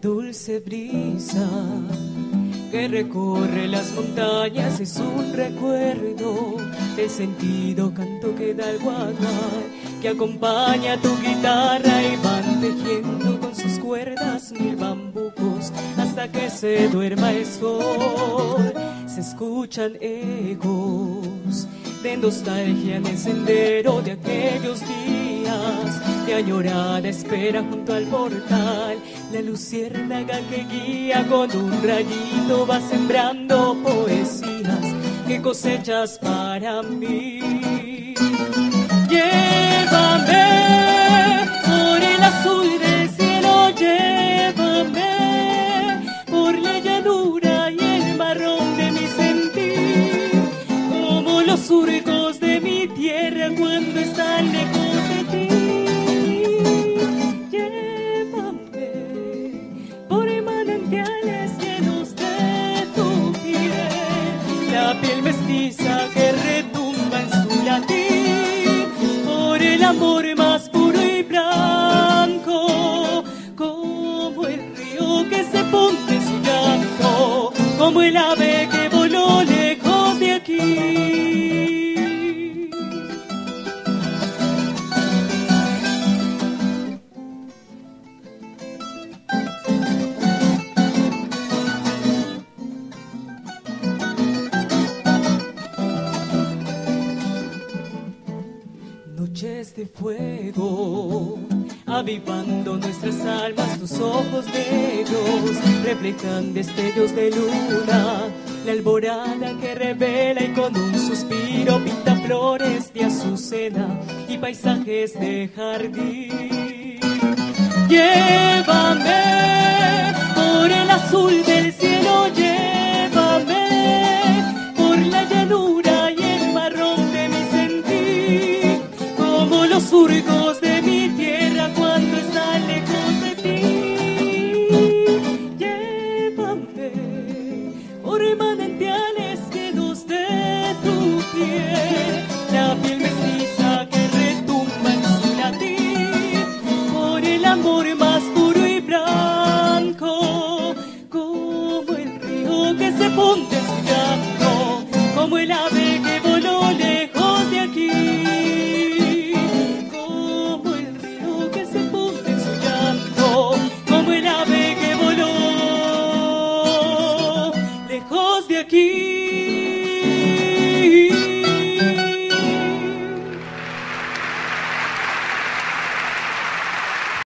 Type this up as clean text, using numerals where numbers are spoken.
dulce brisa que recorre las montañas es un recuerdo del sentido canto que da el guaguay, que acompaña tu guitarra y van tejiendo con sus cuerdas mil bambucos hasta que se duerma el sol. Se escuchan ecos de nostalgia en el sendero de aquellos días de añorada espera junto al portal. La luciérnaga que guía con un rayito va sembrando poesías que cosechas para mí. Llévame por el azul del cielo, llévame por la llanura y el marrón de mi sentir, como los surcos de mi tierra cuando están lejos de ti. Llévame por manantiales llenos de tu piel, la piel mestiza que retumba en su latir, por el amor más puro y blanco, como el río que se funde en su llanto, como el ave que voló lejos de aquí. Noches de fuego, avivando nuestras almas, tus ojos negros reflejan destellos de luna, la alborada que revela y con un suspiro pinta flores de azucena y paisajes de jardín. Llévame por el azul del cielo, llévame por la llanura y el marrón de mi sentir, como los surcos de mi tierra cuando están lejos de ti. Llévame por manantiales llenos de tu piel, la piel mestiza que retumba en su latir, por el amor más puro y blanco, como el río que se funde